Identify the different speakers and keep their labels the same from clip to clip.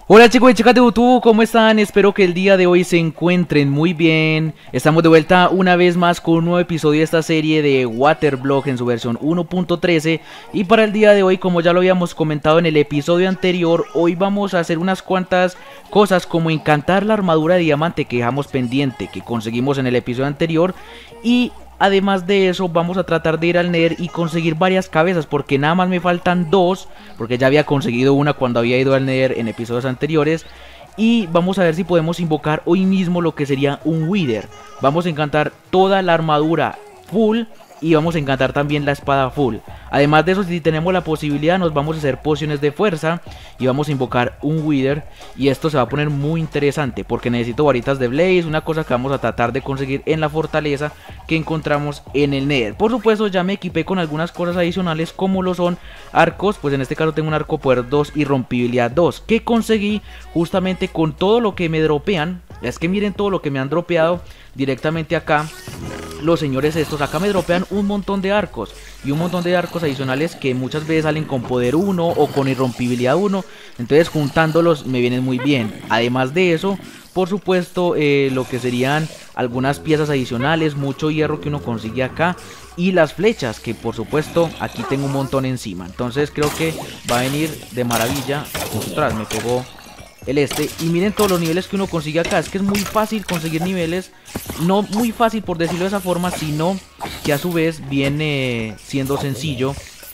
Speaker 1: Hola chicos y chicas de YouTube, ¿cómo están? Espero que el día de hoy se encuentren muy bien. Estamos de vuelta una vez más con un nuevo episodio de esta serie de Waterblock en su versión 1.13. Y para el día de hoy, como ya lo habíamos comentado en el episodio anterior, hoy vamos a hacer unas cuantas cosas como encantar la armadura de diamante que dejamos pendiente, que conseguimos en el episodio anterior. Y además de eso, vamos a tratar de ir al Nether y conseguir varias cabezas, porque nada más me faltan dos, porque ya había conseguido una cuando había ido al Nether en episodios anteriores. Y vamos a ver si podemos invocar hoy mismo lo que sería un Wither. Vamos a encantar toda la armadura full y vamos a encantar también la espada full. Además de eso, si tenemos la posibilidad, nos vamos a hacer pociones de fuerza y vamos a invocar un Wither. Y esto se va a poner muy interesante porque necesito varitas de Blaze, una cosa que vamos a tratar de conseguir en la fortaleza que encontramos en el Nether. Por supuesto, ya me equipé con algunas cosas adicionales como lo son arcos. Pues en este caso tengo un arco poder 2 y rompibilidad 2 que conseguí justamente con todo lo que me dropean. Es que miren todo lo que me han dropeado directamente acá. Los señores estos acá me dropean un montón de arcos y un montón de arcos adicionales que muchas veces salen con poder 1 o con irrompibilidad 1. Entonces juntándolos me vienen muy bien. Además de eso, por supuesto, lo que serían algunas piezas adicionales, mucho hierro que uno consigue acá y las flechas que por supuesto aquí tengo un montón encima. Entonces creo que va a venir de maravilla. Ostras, me pegó el y miren todos los niveles que uno consigue acá. Es que es muy fácil conseguir niveles. No muy fácil por decirlo de esa forma, sino que a su vez viene siendo sencillo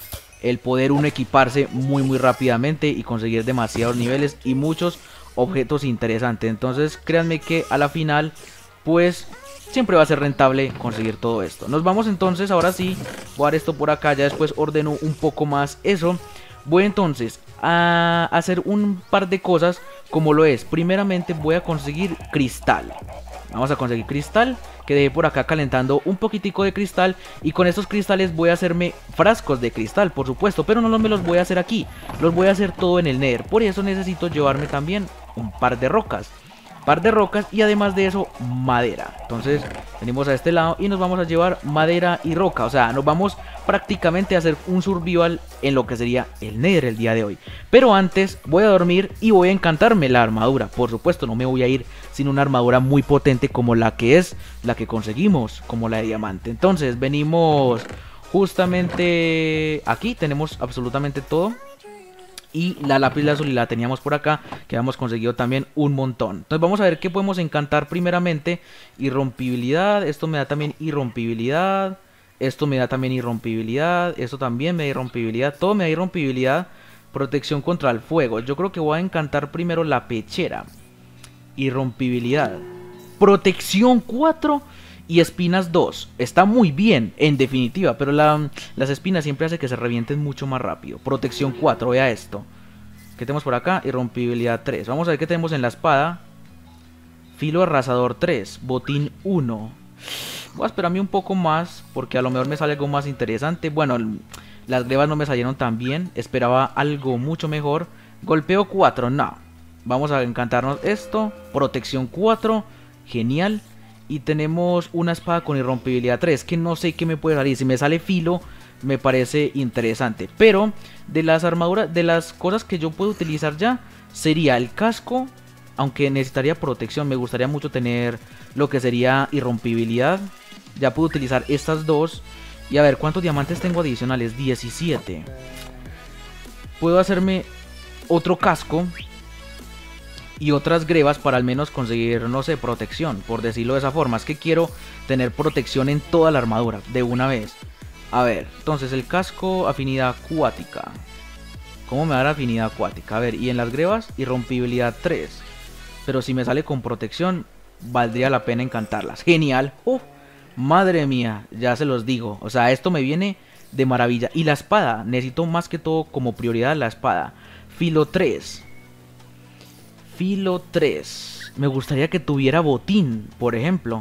Speaker 1: el poder uno equiparse muy rápidamente y conseguir demasiados niveles y muchos objetos interesantes. Entonces créanme que a la final pues siempre va a ser rentable conseguir todo esto. Nos vamos entonces, ahora sí, voy a dar esto por acá, ya después ordeno un poco más eso. Voy entonces a hacer un par de cosas como lo es. Primeramente voy a conseguir cristal. Vamos a conseguir cristal, que dejé por acá calentando un poquitico de cristal. Y con estos cristales voy a hacerme frascos de cristal, por supuesto. Pero no me los voy a hacer aquí, los voy a hacer todo en el Nether. Por eso necesito llevarme también un par de rocas. Y además de eso madera. Entonces venimos a este lado y nos vamos a llevar madera y roca. O sea, nos vamos prácticamente a hacer un survival en lo que sería el Nether el día de hoy. Pero antes voy a dormir y voy a encantarme la armadura. Por supuesto no me voy a ir sin una armadura muy potente como la que es la que conseguimos, como la de diamante. Entonces venimos justamente aquí, tenemos absolutamente todo. Y la lápiz lazuli la teníamos por acá, que habíamos conseguido también un montón. Entonces vamos a ver qué podemos encantar primeramente. Irrompibilidad, esto me da también irrompibilidad. Esto me da también irrompibilidad. Esto también me da irrompibilidad. Todo me da irrompibilidad. Protección contra el fuego. Yo creo que voy a encantar primero la pechera. Irrompibilidad. Protección 4 y espinas 2. Está muy bien, en definitiva. Pero las espinas siempre hacen que se revienten mucho más rápido. Protección 4, vea esto. ¿Qué tenemos por acá? Irrompibilidad 3. Vamos a ver qué tenemos en la espada. Filo arrasador 3. Botín 1. Voy a esperarme un poco más, porque a lo mejor me sale algo más interesante. Bueno, las glebas no me salieron tan bien. Esperaba algo mucho mejor. Golpeo 4, no. Vamos a encantarnos esto. Protección 4. Genial. Y tenemos una espada con irrompibilidad 3, que no sé qué me puede salir. Si me sale filo, me parece interesante. Pero de las armaduras, de las cosas que yo puedo utilizar ya, sería el casco. Aunque necesitaría protección, me gustaría mucho tener lo que sería irrompibilidad. Ya puedo utilizar estas dos. Y a ver, ¿cuántos diamantes tengo adicionales? 17. Puedo hacerme otro casco y otras grebas para al menos conseguir, no sé, protección, por decirlo de esa forma. Es que quiero tener protección en toda la armadura de una vez. A ver, entonces el casco, afinidad acuática. ¿Cómo me da la afinidad acuática? A ver, y en las grebas, irrompibilidad 3. Pero si me sale con protección, valdría la pena encantarlas. Genial. Madre mía, ya se los digo. O sea, esto me viene de maravilla. Y la espada, necesito más que todo como prioridad la espada. Filo 3. Filo 3. Me gustaría que tuviera botín, por ejemplo.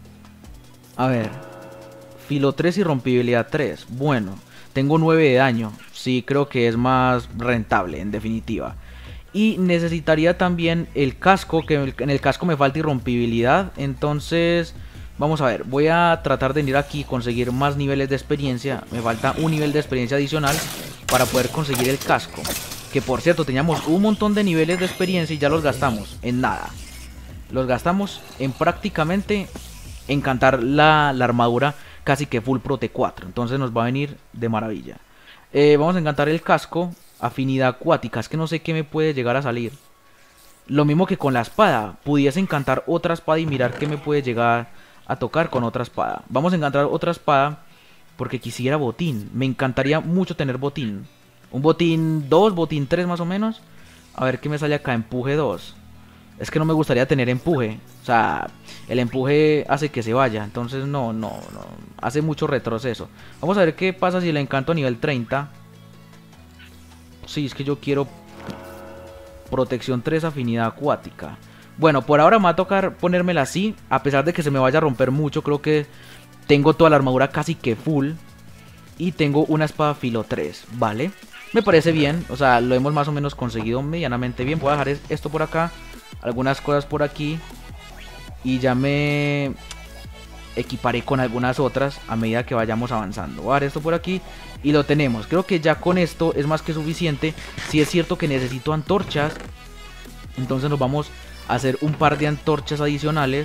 Speaker 1: A ver. Filo 3 y rompibilidad 3. Bueno, tengo 9 de daño. Sí, creo que es más rentable, en definitiva. Y necesitaría también el casco, que en el casco me falta irrompibilidad. Entonces, vamos a ver. Voy a tratar de venir aquí y conseguir más niveles de experiencia. Me falta un nivel de experiencia adicional para poder conseguir el casco. Que por cierto, teníamos un montón de niveles de experiencia y ya los gastamos en nada. Los gastamos en prácticamente encantar la armadura casi que full prote 4. Entonces nos va a venir de maravilla. Vamos a encantar el casco. Afinidad acuática. Es que no sé qué me puede llegar a salir. Lo mismo que con la espada. Pudiese encantar otra espada y mirar qué me puede llegar a tocar con otra espada. Vamos a encantar otra espada porque quisiera botín. Me encantaría mucho tener botín. Un botín 2, botín 3 más o menos. A ver qué me sale acá. Empuje 2. Es que no me gustaría tener empuje. O sea, el empuje hace que se vaya. Entonces no. Hace mucho retroceso. Vamos a ver qué pasa si le encanto a nivel 30. Sí, es que yo quiero protección 3, afinidad acuática. Bueno, por ahora me va a tocar ponérmela así. A pesar de que se me vaya a romper mucho. Creo que tengo toda la armadura casi que full. Y tengo una espada filo 3, ¿vale? Me parece bien, o sea, lo hemos más o menos conseguido medianamente bien. Voy a dejar esto por acá, algunas cosas por aquí. Y ya me equiparé con algunas otras a medida que vayamos avanzando. Voy a dejar esto por aquí y lo tenemos. Creo que ya con esto es más que suficiente. Si es cierto que necesito antorchas, entonces nos vamos a hacer un par de antorchas adicionales.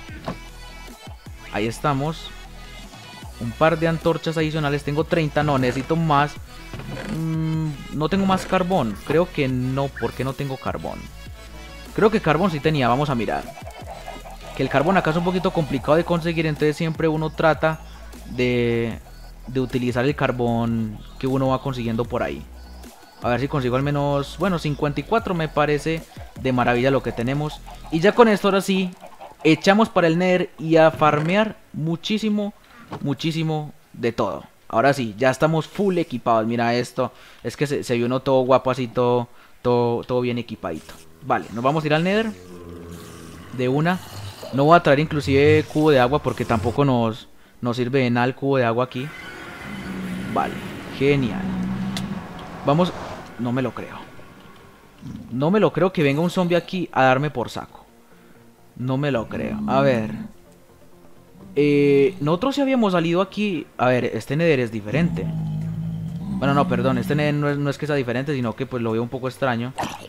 Speaker 1: Ahí estamos. Un par de antorchas adicionales. Tengo 30, no, necesito más. No tengo más carbón. Creo que no, ¿por qué no tengo carbón? Creo que carbón sí tenía, vamos a mirar. Que el carbón acá es un poquito complicado de conseguir. Entonces siempre uno trata de utilizar el carbón que uno va consiguiendo por ahí. A ver si consigo al menos, bueno, 54 me parece de maravilla lo que tenemos. Y ya con esto ahora sí echamos para el Nether y a farmear muchísimo de todo. Ahora sí, ya estamos full equipados. Mira esto, es que se vio uno todo guapo así, todo bien equipadito. Vale, nos vamos a ir al Nether de una. No voy a traer inclusive cubo de agua porque tampoco nos sirve de nada el cubo de agua aquí. Vale, genial. Vamos, no me lo creo. No me lo creo que venga un zombie aquí a darme por saco. No me lo creo. A ver. Nosotros sí habíamos salido aquí. A ver, este Nether es diferente. Bueno, no, perdón, este Nether no es que sea diferente, sino que pues lo veo un poco extraño.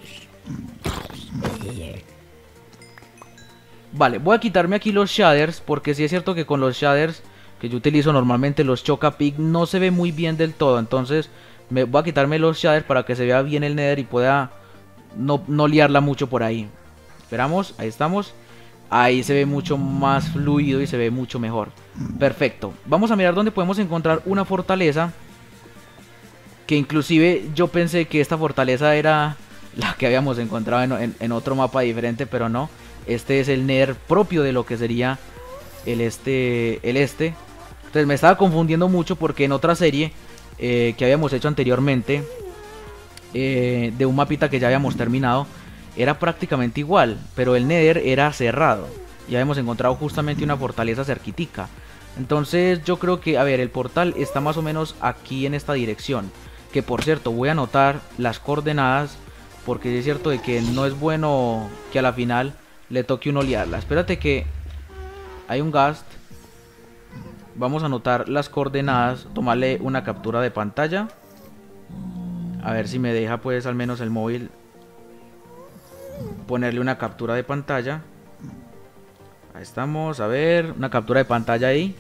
Speaker 1: Vale, voy a quitarme aquí los shaders, porque sí es cierto que con los shaders que yo utilizo normalmente, los Chocapic, no se ve muy bien del todo. Entonces voy a quitarme los shaders para que se vea bien el Nether y pueda no liarla mucho por ahí. Esperamos, ahí estamos. Ahí se ve mucho más fluido y se ve mucho mejor. Perfecto. Vamos a mirar dónde podemos encontrar una fortaleza. Que inclusive yo pensé que esta fortaleza era la que habíamos encontrado en otro mapa diferente, pero no. Este es el Nether propio de lo que sería el este. Entonces me estaba confundiendo mucho porque en otra serie que habíamos hecho anteriormente, de un mapita que ya habíamos terminado, era prácticamente igual, pero el Nether era cerrado. Ya habíamos encontrado justamente una fortaleza cerquitica. Entonces yo creo que, a ver, el portal está más o menos aquí en esta dirección. Que por cierto, voy a anotar las coordenadas, porque es cierto de que no es bueno que a la final le toque uno liarla. Espérate que hay un ghast. Vamos a anotar las coordenadas, tomarle una captura de pantalla. A ver si me deja pues al menos el móvil ponerle una captura de pantalla. Ahí estamos, a ver, una captura de pantalla ahí.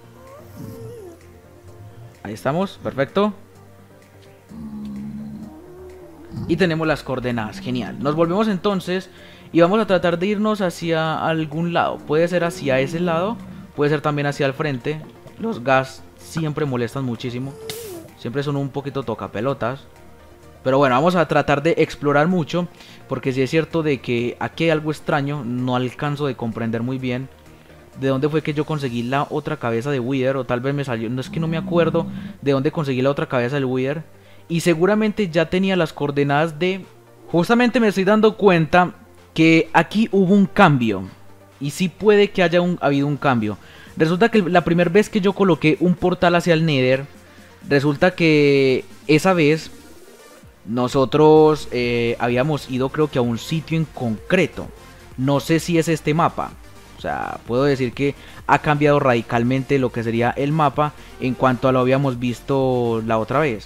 Speaker 1: Ahí estamos, perfecto. Y tenemos las coordenadas, genial. Nos volvemos entonces y vamos a tratar de irnos hacia algún lado. Puede ser hacia ese lado, puede ser también hacia el frente. Los gas siempre molestan muchísimo. Siempre son un poquito tocapelotas. Pero bueno, vamos a tratar de explorar mucho, porque si es cierto de que aquí hay algo extraño. No alcanzo de comprender muy bien de dónde fue que yo conseguí la otra cabeza de Wither. O tal vez me salió, no es que no me acuerdo de dónde conseguí la otra cabeza del Wither. Y seguramente ya tenía las coordenadas de... Justamente me estoy dando cuenta que aquí hubo un cambio. Y sí puede que haya habido un cambio. Resulta que la primera vez que yo coloqué un portal hacia el Nether, resulta que esa vez nosotros habíamos ido, creo que a un sitio en concreto. No sé si es este mapa. O sea, puedo decir que ha cambiado radicalmente lo que sería el mapa en cuanto a lo habíamos visto la otra vez.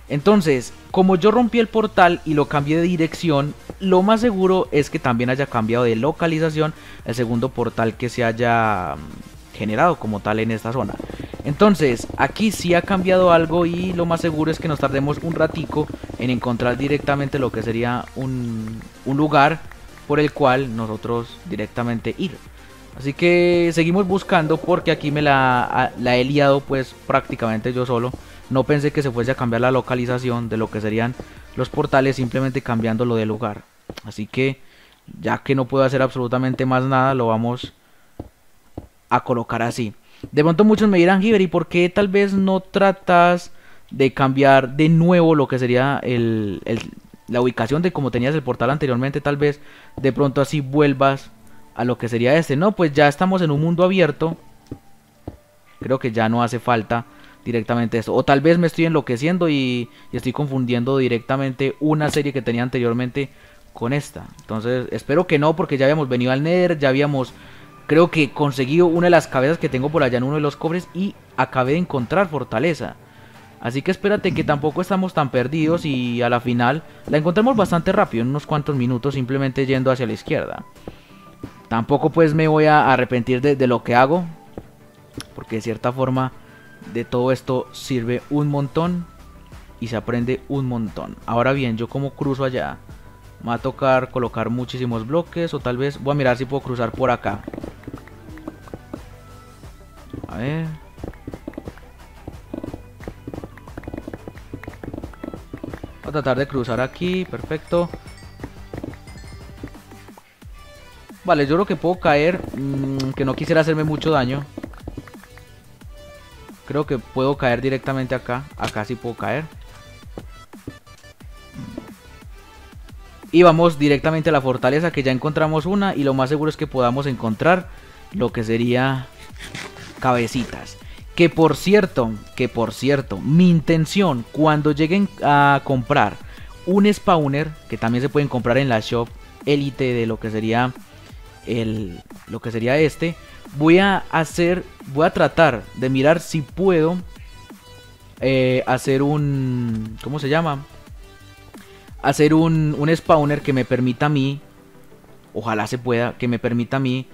Speaker 1: Entonces, como yo rompí el portal y lo cambié de dirección, lo más seguro es que también haya cambiado de localización el segundo portal que se haya generado como tal en esta zona. Entonces, aquí sí ha cambiado algo y lo más seguro es que nos tardemos un ratico en encontrar directamente lo que sería un lugar por el cual nosotros directamente ir. Así que seguimos buscando porque aquí me la he liado pues prácticamente yo solo. No pensé que se fuese a cambiar la localización de lo que serían los portales simplemente cambiándolo de lugar. Así que ya que no puedo hacer absolutamente más nada, lo vamos a colocar así. De pronto muchos me dirán, Giver, ¿y por qué tal vez no tratas de cambiar de nuevo lo que sería la ubicación de como tenías el portal anteriormente? Tal vez de pronto así vuelvas a lo que sería este. No, pues ya estamos en un mundo abierto. Creo que ya no hace falta directamente esto. O tal vez me estoy enloqueciendo y estoy confundiendo directamente una serie que tenía anteriormente con esta. Entonces espero que no, porque ya habíamos venido al Nether, ya habíamos, creo que conseguido una de las cabezas que tengo por allá en uno de los cofres y acabé de encontrar fortaleza. Así que espérate que tampoco estamos tan perdidos y a la final la encontramos bastante rápido, en unos cuantos minutos, simplemente yendo hacia la izquierda. Tampoco pues me voy a arrepentir de lo que hago, porque de cierta forma de todo esto sirve un montón y se aprende un montón. Ahora bien, yo como cruzo allá, me va a tocar colocar muchísimos bloques o tal vez voy a mirar si puedo cruzar por acá. A ver. Voy a tratar de cruzar aquí, perfecto. Vale, yo creo que puedo caer, que no quisiera hacerme mucho daño. Creo que puedo caer directamente acá. Acá sí puedo caer. Y vamos directamente a la fortaleza, que ya encontramos una. Y lo más seguro es que podamos encontrar lo que sería cabecitas. Que por cierto, mi intención cuando lleguen a comprar un spawner, que también se pueden comprar en la shop elite de lo que sería este, voy a tratar de mirar si puedo hacer un, ¿cómo se llama? Hacer un spawner que me permita a mí, ojalá se pueda, que me permita a mí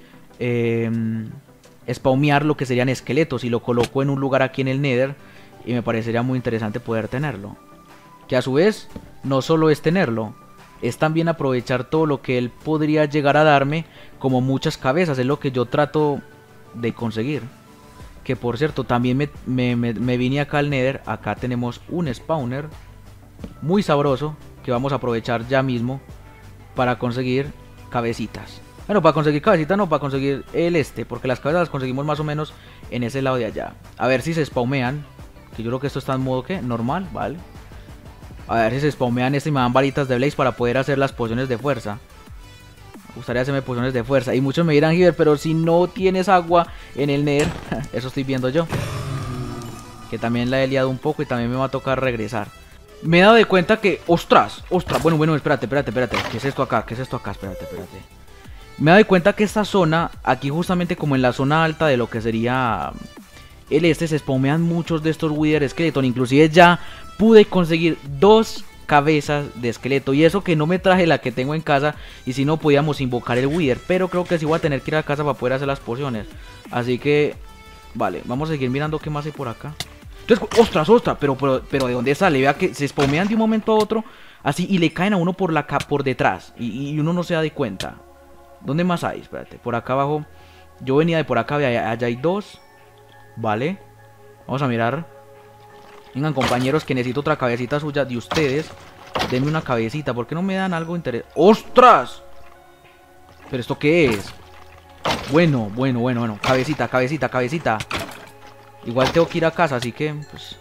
Speaker 1: spawnear lo que serían esqueletos y lo coloco en un lugar aquí en el Nether y me parecería muy interesante poder tenerlo. Que a su vez no solo es tenerlo, es también aprovechar todo lo que él podría llegar a darme, como muchas cabezas, es lo que yo trato de conseguir. Que por cierto, también me vine acá al Nether, acá tenemos un spawner muy sabroso, que vamos a aprovechar ya mismo para conseguir cabecitas. Bueno, para conseguir cabecitas no, para conseguir porque las cabezas las conseguimos más o menos en ese lado de allá. A ver si se spawmean, que yo creo que esto está en modo, ¿qué? Normal, vale. A ver si se spawmean y me dan varitas de Blaze para poder hacer las pociones de fuerza. Me gustaría hacerme pociones de fuerza. Y muchos me dirán, Giver, pero si no tienes agua en el Nether, eso estoy viendo yo. Que también la he liado un poco y también me va a tocar regresar. Me he dado de cuenta que... ¡Ostras! Bueno, espérate. ¿Qué es esto acá? Espérate. Me he dado de cuenta que esta zona, aquí justamente como en la zona alta de lo que sería se spawmean muchos de estos Wither Skeleton. Inclusive ya pude conseguir 2 cabezas de esqueleto. Y eso que no me traje la que tengo en casa. Y si no podíamos invocar el Wither. Pero creo que sí voy a tener que ir a casa para poder hacer las pociones. Así que... Vale, vamos a seguir mirando qué más hay por acá. Entonces, ostras, pero ¿de dónde sale? Vea que se spawmean de un momento a otro. Así, y le caen a uno por detrás. Y uno no se da de cuenta. ¿Dónde más hay? Espérate, por acá abajo. Yo venía de por acá, allá hay 2. Vale. Vamos a mirar. Vengan, compañeros, que necesito otra cabecita suya de ustedes. Denme una cabecita. ¿Por qué no me dan algo interesante? ¡Ostras! ¿Pero esto qué es? Bueno. Cabecita. Igual tengo que ir a casa, así que pues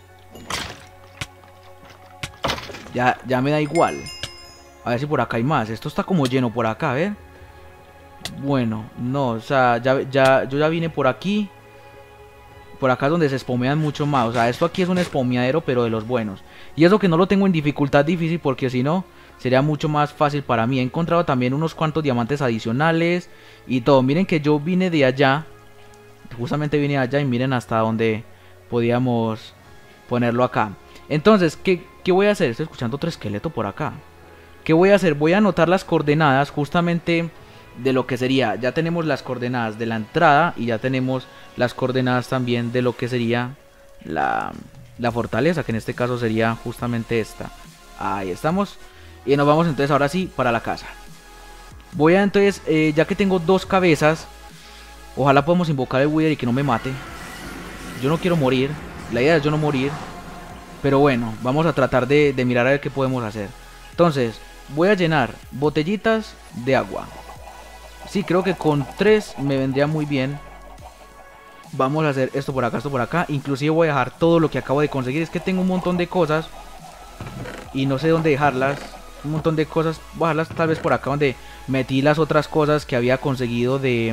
Speaker 1: ya me da igual. A ver si por acá hay más. Esto está como lleno por acá, ¿ver? Bueno, no, o sea, yo ya vine por aquí. Por acá es donde se spawmean mucho más. O sea, esto aquí es un spawmeadero, pero de los buenos. Y eso que no lo tengo en dificultad difícil, porque si no, sería mucho más fácil para mí. He encontrado también unos cuantos diamantes adicionales y todo. Miren que yo vine de allá. Justamente vine allá y miren hasta donde podíamos ponerlo acá. Entonces, ¿Qué voy a hacer? Estoy escuchando otro esqueleto por acá. ¿Qué voy a hacer? Voy a anotar las coordenadas justamente de lo que sería. Ya tenemos las coordenadas de la entrada y ya tenemos las coordenadas también de lo que sería la fortaleza, que en este caso sería justamente esta. Ahí estamos. Y nos vamos entonces ahora sí para la casa. Voy a entonces, ya que tengo dos cabezas, ojalá podamos invocar el Wither y que no me mate. Yo no quiero morir. La idea es yo no morir. Pero bueno, vamos a tratar de mirar a ver qué podemos hacer. Entonces, voy a llenar botellitas de agua. Sí, creo que con 3 me vendría muy bien. Vamos a hacer esto por acá, esto por acá. Inclusive voy a dejar todo lo que acabo de conseguir. Es que tengo un montón de cosas y no sé dónde dejarlas. Un montón de cosas. Voy a dejarlas tal vez por acá donde metí las otras cosas que había conseguido del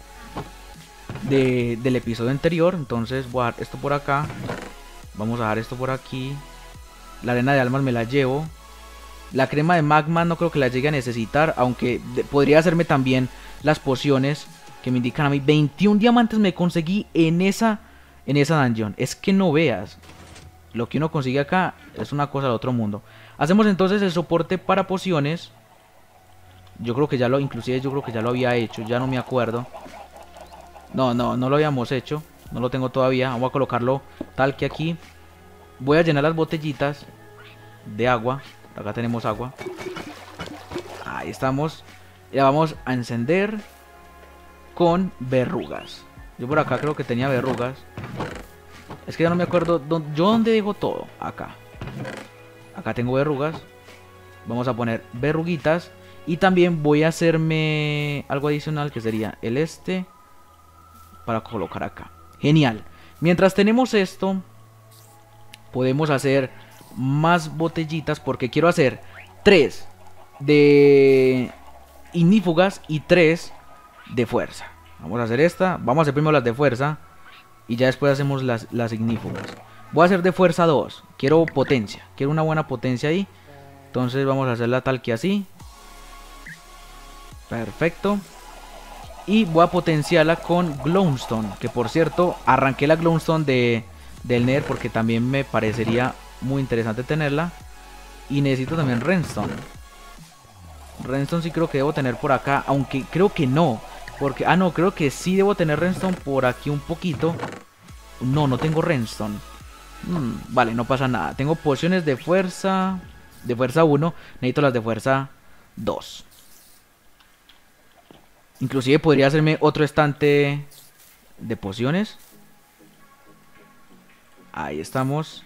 Speaker 1: episodio anterior. Entonces voy a dejar esto por acá. Vamos a dejar esto por aquí. La arena de almas me la llevo. La crema de magma no creo que la llegue a necesitar. Aunque podría hacerme también las pociones que me indican a mí. 21 diamantes me conseguí en esa dungeon. Es que no veas. Lo que uno consigue acá es una cosa de otro mundo. Hacemos entonces el soporte para pociones. Yo creo que ya lo, inclusive yo creo que ya lo había hecho. Ya no me acuerdo. No lo habíamos hecho. No lo tengo todavía. Vamos a colocarlo tal que aquí. Voy a llenar las botellitas de agua. Acá tenemos agua. Ahí estamos. Y la vamos a encender con verrugas. Yo por acá creo que tenía verrugas. Es que ya no me acuerdo. ¿Yo dónde dejo todo? Acá. Acá tengo verrugas. Vamos a poner verruguitas. Y también voy a hacerme algo adicional que sería el para colocar acá. Genial. Mientras tenemos esto, podemos hacer más botellitas porque quiero hacer 3 de ignífugas y 3 de fuerza. Vamos a hacer esta. Vamos a hacer primero las de fuerza y ya después hacemos las ignífugas. Voy a hacer de fuerza 2. Quiero potencia. Quiero una buena potencia ahí. Entonces vamos a hacerla tal que así. Perfecto. Y voy a potenciarla con Glowstone. Que por cierto, arranqué la Glowstone del Nether porque también me parecería muy interesante tenerla. Y necesito también Redstone. Redstone sí creo que debo tener por acá. Aunque creo que no. Porque, no, creo que sí debo tener Redstone por aquí un poquito. No tengo Redstone. Vale, no pasa nada. Tengo pociones de fuerza. De fuerza 1. Necesito las de fuerza 2. Inclusive podría hacerme otro estante de pociones. Ahí estamos.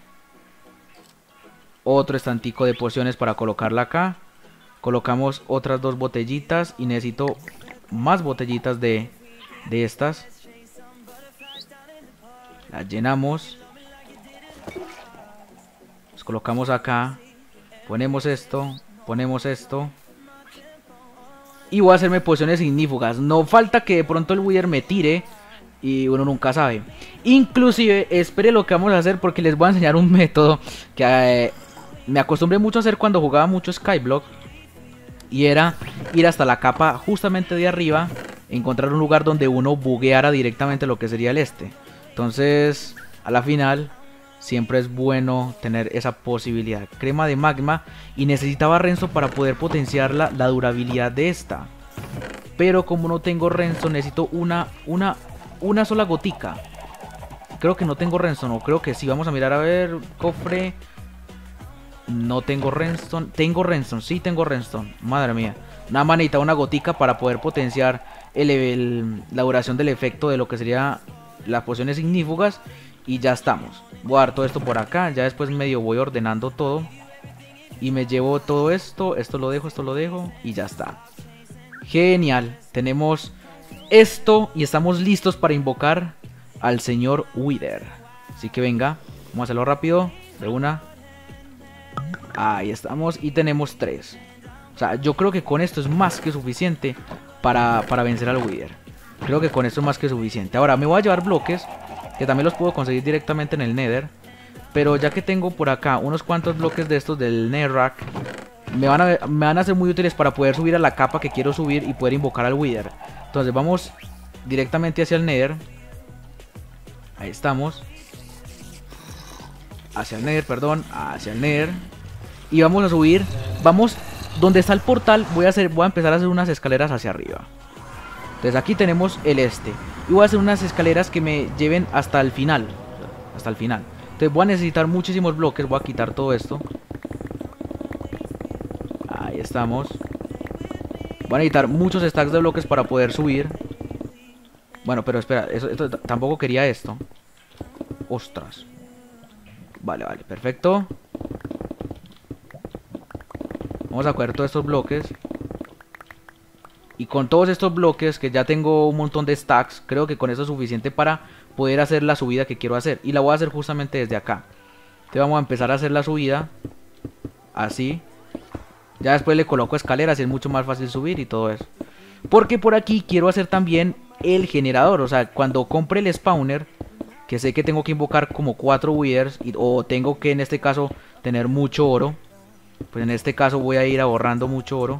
Speaker 1: Otro estantico de pociones para colocarla acá. Colocamos otras 2 botellitas. Y necesito más botellitas de estas. Las llenamos. Las colocamos acá. Ponemos esto. Ponemos esto. Y voy a hacerme pociones ignífugas. No falta que de pronto el Wither me tire. Y uno nunca sabe. Inclusive, espere lo que vamos a hacer porque les voy a enseñar un método que me acostumbré mucho a hacer cuando jugaba mucho Skyblock. Y era ir hasta la capa justamente de arriba. Encontrar un lugar donde uno bugueara directamente lo que sería el Entonces, a la final, siempre es bueno tener esa posibilidad. Crema de magma. Y necesitaba Redstone para poder potenciar la durabilidad de esta. Pero como no tengo Redstone, necesito una sola gotica. Creo que no tengo Redstone. O creo que sí. Vamos a mirar a ver. Cofre. No tengo Redstone. Tengo Redstone. Sí tengo Redstone. Madre mía. Nada más necesitaba una gotica para poder potenciar la duración del efecto de lo que sería las pociones ignífugas. Y ya estamos. Voy a dar todo esto por acá. Ya después medio voy ordenando todo. Y me llevo todo esto. Esto lo dejo. Y ya está. Genial. Tenemos esto. Y estamos listos para invocar al señor Wither. Así que venga. Vamos a hacerlo rápido. De una. Ahí estamos. Y tenemos 3. O sea, yo creo que con esto es más que suficiente para vencer al Wither. Creo que con esto es más que suficiente. Ahora me voy a llevar bloques. Que también los puedo conseguir directamente en el Nether. Pero ya que tengo por acá unos cuantos bloques de estos del Netherrack, me van a ser muy útiles para poder subir a la capa que quiero subir y poder invocar al Wither. Entonces vamos directamente hacia el Nether. Ahí estamos. Hacia el Nether, perdón. Hacia el Nether. Y vamos a subir. Vamos, donde está el portal, voy a empezar a hacer unas escaleras hacia arriba. Entonces aquí tenemos el este. Y voy a hacer unas escaleras que me lleven hasta el final. Hasta el final. Entonces voy a necesitar muchísimos bloques. Voy a quitar todo esto. Ahí estamos. Voy a necesitar muchos stacks de bloques para poder subir. Bueno, pero espera, esto tampoco quería esto. Ostras. Vale, vale, perfecto. Vamos a coger todos estos bloques. Y con todos estos bloques, que ya tengo un montón de stacks, creo que con eso es suficiente para poder hacer la subida que quiero hacer. Y la voy a hacer justamente desde acá. Entonces vamos a empezar a hacer la subida. Así. Ya después le coloco escaleras y es mucho más fácil subir y todo eso. Porque por aquí quiero hacer también el generador. O sea, cuando compre el spawner, que sé que tengo que invocar como 4 withers, o tengo que en este caso tener mucho oro. Pues en este caso voy a ir ahorrando mucho oro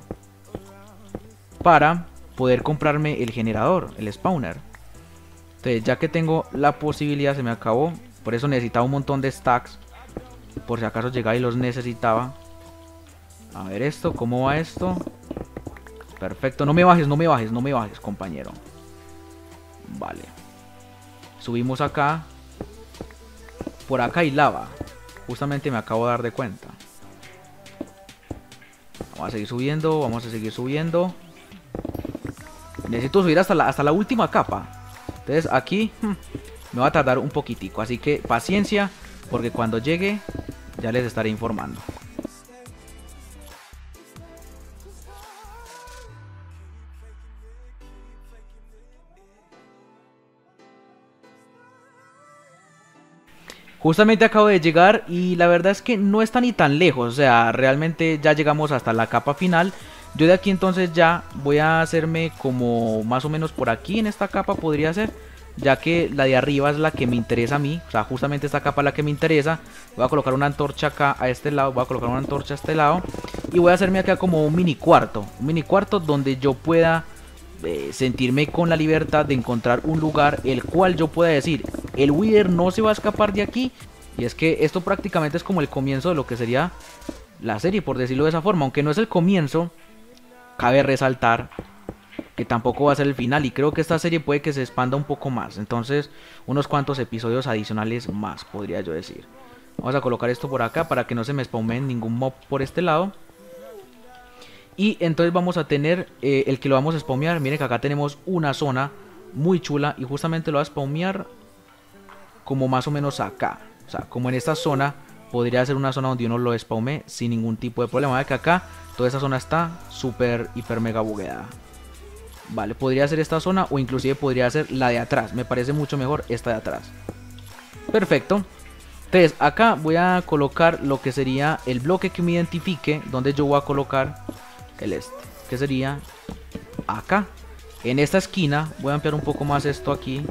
Speaker 1: para poder comprarme el generador, el spawner. Entonces ya que tengo la posibilidad, se me acabó. Por eso necesitaba un montón de stacks, por si acaso llegaba y los necesitaba. A ver esto, ¿cómo va esto? Perfecto, no me bajes, no me bajes, no me bajes, compañero. Vale. Subimos acá. Por acá hay lava. Justamente me acabo de dar de cuenta. Vamos a seguir subiendo, vamos a seguir subiendo. Necesito subir hasta la última capa. Entonces aquí me va a tardar un poquitico. Así que paciencia, porque cuando llegue ya les estaré informando. Justamente acabo de llegar y la verdad es que no está ni tan lejos. O sea, realmente ya llegamos hasta la capa final. Yo de aquí entonces ya voy a hacerme como más o menos por aquí en esta capa podría ser. Ya que la de arriba es la que me interesa a mí. O sea, justamente esta capa es la que me interesa. Voy a colocar una antorcha acá a este lado. Voy a colocar una antorcha a este lado. Y voy a hacerme acá como un mini cuarto. Un mini cuarto donde yo pueda sentirme con la libertad de encontrar un lugar el cual yo pueda decir, el Wither no se va a escapar de aquí. Y es que esto prácticamente es como el comienzo de lo que sería la serie, por decirlo de esa forma. Aunque no es el comienzo, cabe resaltar que tampoco va a ser el final. Y creo que esta serie puede que se expanda un poco más. Entonces, unos cuantos episodios adicionales más, podría yo decir. Vamos a colocar esto por acá para que no se me spawnen ningún mob por este lado. Y entonces vamos a tener el que lo vamos a spawnear. Miren que acá tenemos una zona muy chula. Y justamente lo va a spawnear como más o menos acá. O sea, como en esta zona podría ser una zona donde uno lo spawne sin ningún tipo de problema. Ve que acá toda esta zona está súper, hiper, mega bugueada. Vale, podría ser esta zona o inclusive podría ser la de atrás. Me parece mucho mejor esta de atrás. Perfecto. Entonces acá voy a colocar lo que sería el bloque que me identifique donde yo voy a colocar el este, que sería acá. En esta esquina voy a ampliar un poco más esto aquí.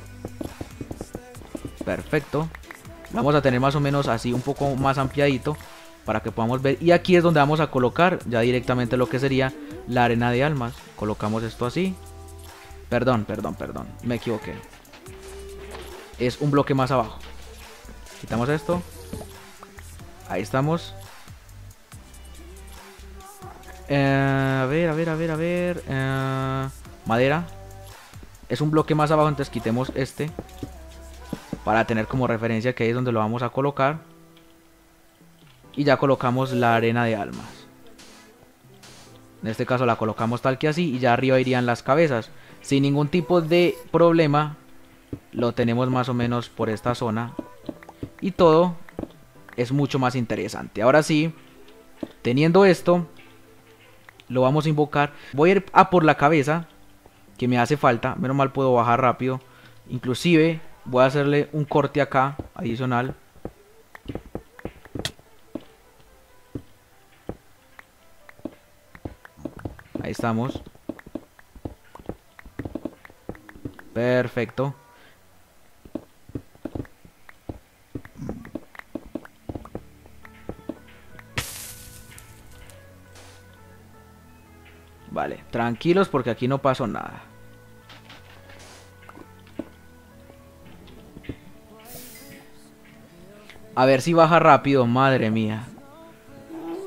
Speaker 1: Perfecto. Vamos a tener más o menos así un poco más ampliadito para que podamos ver. Y aquí es donde vamos a colocar ya directamente lo que sería la arena de almas. Colocamos esto así. Perdón, me equivoqué. Es un bloque más abajo. Quitamos esto. Ahí estamos. A ver. Madera. Es un bloque más abajo, entonces quitemos este. Para tener como referencia que ahí es donde lo vamos a colocar. Y ya colocamos la arena de almas. En este caso la colocamos tal que así. Y ya arriba irían las cabezas. Sin ningún tipo de problema. Lo tenemos más o menos por esta zona. Y todo es mucho más interesante. Ahora sí, teniendo esto, lo vamos a invocar. Voy a ir a por la cabeza, que me hace falta. Menos mal puedo bajar rápido. Inclusive voy a hacerle un corte acá adicional. Ahí estamos. Perfecto. Vale, tranquilos porque aquí no pasó nada. A ver si baja rápido, madre mía.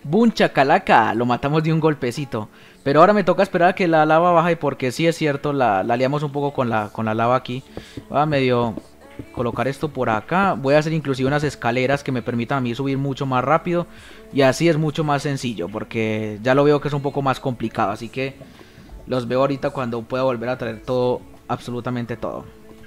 Speaker 1: ¡Bum, chacalaca! Lo matamos de un golpecito. Pero ahora me toca esperar a que la lava baje porque sí es cierto, la liamos un poco con la lava aquí. Va a medio colocar esto por acá. Voy a hacer inclusive unas escaleras que me permitan a mí subir mucho más rápido. Y así es mucho más sencillo porque ya lo veo que es un poco más complicado. Así que los veo ahorita cuando pueda volver a traer todo, absolutamente todo.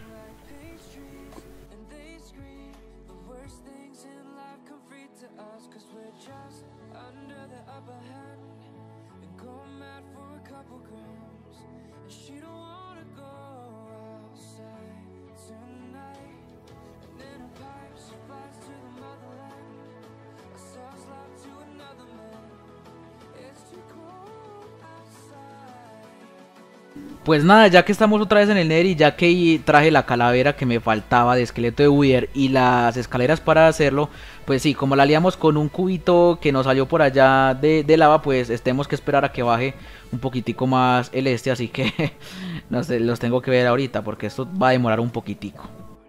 Speaker 1: Pues nada, ya que estamos otra vez en el Nether y ya que traje la calavera que me faltaba de esqueleto de Wither y las escaleras para hacerlo, pues sí, como la liamos con un cubito que nos salió por allá de lava, pues tenemos que esperar a que baje un poquitico más el así que no sé, los tengo que ver ahorita porque esto va a demorar un poquitico.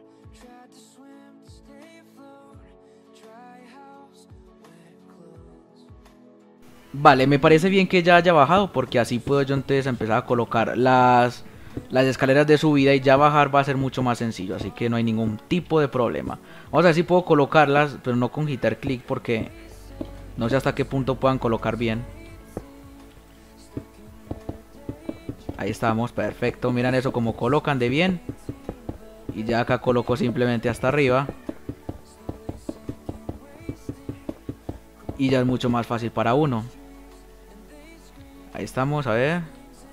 Speaker 1: Vale, me parece bien que ya haya bajado porque así puedo yo entonces empezar a colocar las escaleras de subida y ya bajar va a ser mucho más sencillo, así que no hay ningún tipo de problema. Vamos a ver si puedo colocarlas, pero no con quitar clic porque no sé hasta qué punto puedan colocar bien. Ahí estamos, perfecto, miran eso como colocan de bien. Y ya acá coloco simplemente hasta arriba. Y ya es mucho más fácil para uno. Ahí estamos, a ver.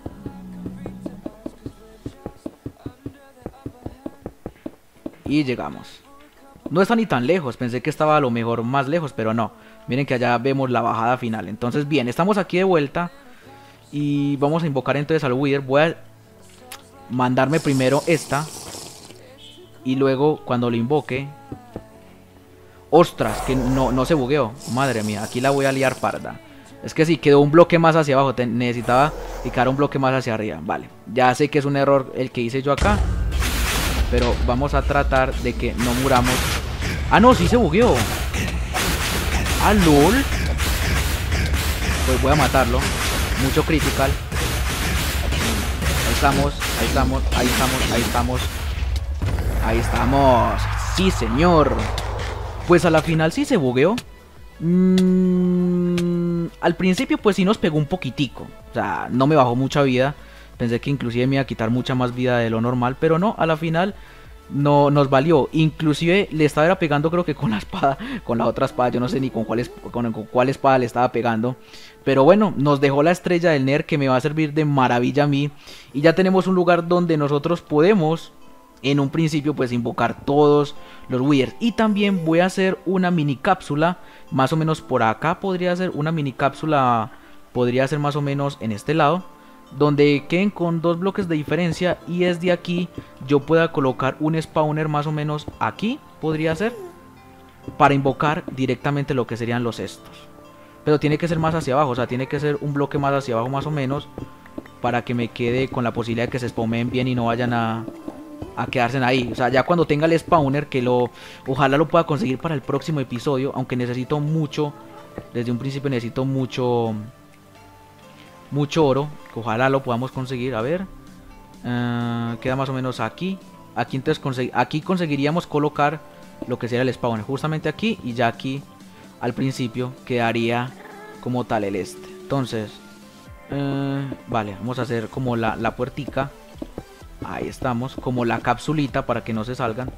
Speaker 1: Y llegamos. No está ni tan lejos, pensé que estaba a lo mejor más lejos, pero no. Miren que allá vemos la bajada final. Entonces bien, estamos aquí de vuelta. Y vamos a invocar entonces al Wither. Voy a mandarme primero esta. Y luego cuando lo invoque... ¡Ostras! Que no se bugueó. Madre mía, aquí la voy a liar parda. Es que sí, quedó un bloque más hacia abajo. Necesitaba picar un bloque más hacia arriba. Vale, ya sé que es un error el que hice yo acá. Pero vamos a tratar de que no muramos. ¡Ah, no! Sí se bugueó. ¡Ah, lol! Pues voy a matarlo. Mucho critical. Ahí estamos, ahí estamos, ahí estamos, ahí estamos. Ahí estamos. ¡Sí, señor! Pues a la final sí se bugueó. Al principio pues sí nos pegó un poquitico. O sea, no me bajó mucha vida. Pensé que inclusive me iba a quitar mucha más vida de lo normal. Pero no, a la final no nos valió. Inclusive le estaba pegando creo que con la espada. Con la otra espada, yo no sé ni con cuál espada le estaba pegando. Pero bueno, nos dejó la estrella del Nether que me va a servir de maravilla a mí. Y ya tenemos un lugar donde nosotros podemos... En un principio pues invocar todos los Withers. Y también voy a hacer una mini cápsula. Más o menos por acá podría ser una mini cápsula. Podría ser más o menos en este lado. Donde queden con 2 bloques de diferencia. Y desde aquí yo pueda colocar un spawner más o menos aquí. Podría ser. Para invocar directamente lo que serían los estos. Pero tiene que ser más hacia abajo. O sea, tiene que ser un bloque más hacia abajo más o menos. Para que me quede con la posibilidad de que se spawnen bien y no vayan a quedarse ahí. O sea, ya cuando tenga el spawner, que ojalá lo pueda conseguir para el próximo episodio, aunque necesito mucho, desde un principio necesito mucho oro, que ojalá lo podamos conseguir. A ver, queda más o menos aquí. Entonces aquí conseguiríamos colocar lo que sería el spawner, justamente aquí, y ya aquí al principio quedaría como tal el entonces vale, vamos a hacer como la puertica. Ahí estamos, como la capsulita para que no se salgan.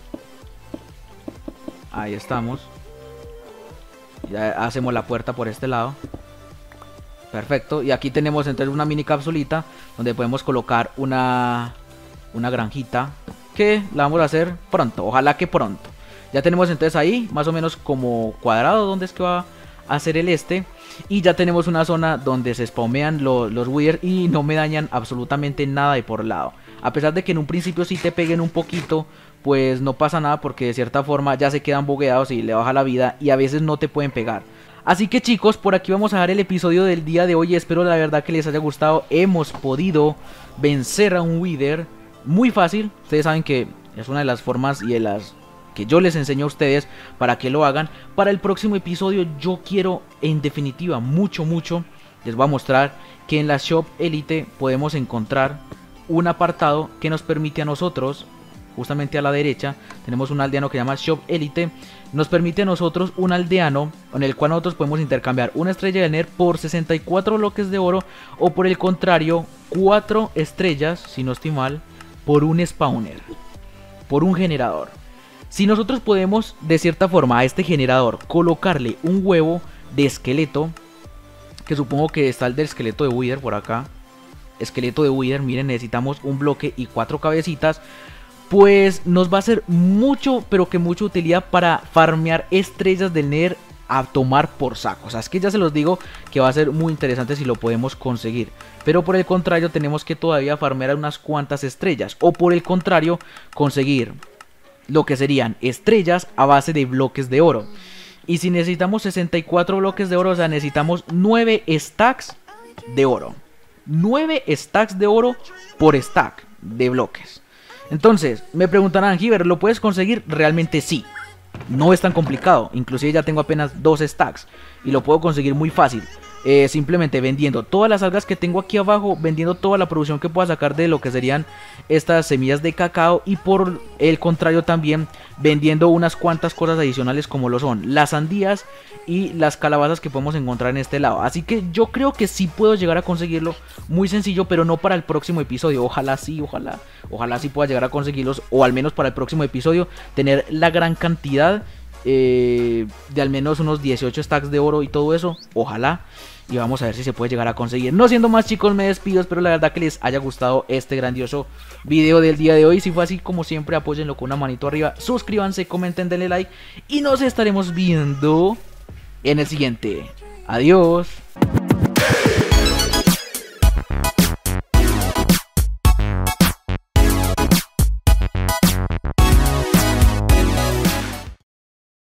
Speaker 1: Ahí estamos. Ya hacemos la puerta por este lado. Perfecto, y aquí tenemos entonces una mini capsulita donde podemos colocar una granjita que la vamos a hacer pronto, ojalá que pronto. Ya tenemos entonces ahí más o menos como cuadrado donde es que va a ser el y ya tenemos una zona donde se spawnean los Wither y no me dañan absolutamente nada de por lado. A pesar de que en un principio sí te peguen un poquito, pues no pasa nada porque de cierta forma ya se quedan bugueados y le baja la vida y a veces no te pueden pegar. Así que chicos, por aquí vamos a dejar el episodio del día de hoy. Espero la verdad que les haya gustado. Hemos podido vencer a un Wither muy fácil. Ustedes saben que es una de las formas y de las que yo les enseño a ustedes para que lo hagan. Para el próximo episodio yo quiero, en definitiva, mucho, les voy a mostrar que en la Shop Elite podemos encontrar un apartado que nos permite a nosotros, justamente a la derecha, tenemos un aldeano que se llama Shop Elite. Nos permite a nosotros un aldeano en el cual nosotros podemos intercambiar una estrella del Nether por 64 bloques de oro, o por el contrario 4 estrellas, si no estoy mal, por un spawner, por un generador. Si nosotros podemos de cierta forma a este generador colocarle un huevo de esqueleto, que supongo que está el del esqueleto de Wither por acá, esqueleto de Wither, miren, necesitamos un bloque y 4 cabecitas, pues nos va a ser mucho, pero que mucha utilidad para farmear estrellas del Nether a tomar por saco. O sea, es que ya se los digo que va a ser muy interesante si lo podemos conseguir. Pero por el contrario tenemos que todavía farmear unas cuantas estrellas, o por el contrario conseguir lo que serían estrellas a base de bloques de oro. Y si necesitamos 64 bloques de oro, o sea, necesitamos 9 stacks de oro. 9 stacks de oro por stack de bloques. Entonces, me preguntarán, Giver, ¿lo puedes conseguir? Realmente sí. No es tan complicado. Inclusive ya tengo apenas 2 stacks y lo puedo conseguir muy fácil. Simplemente vendiendo todas las algas que tengo aquí abajo, vendiendo toda la producción que pueda sacar de lo que serían estas semillas de cacao, y por el contrario también vendiendo unas cuantas cosas adicionales como lo son las sandías y las calabazas que podemos encontrar en este lado. Así que yo creo que sí puedo llegar a conseguirlo, muy sencillo, pero no para el próximo episodio. Ojalá sí, ojalá sí pueda llegar a conseguirlos, o al menos para el próximo episodio tener la gran cantidad de al menos unos 18 stacks de oro y todo eso, ojalá. Y vamos a ver si se puede llegar a conseguir. No siendo más, chicos, me despido. Espero la verdad que les haya gustado este grandioso video del día de hoy. Si fue así, como siempre, apóyenlo con una manito arriba, suscríbanse, comenten, denle like, y nos estaremos viendo en el siguiente. Adiós.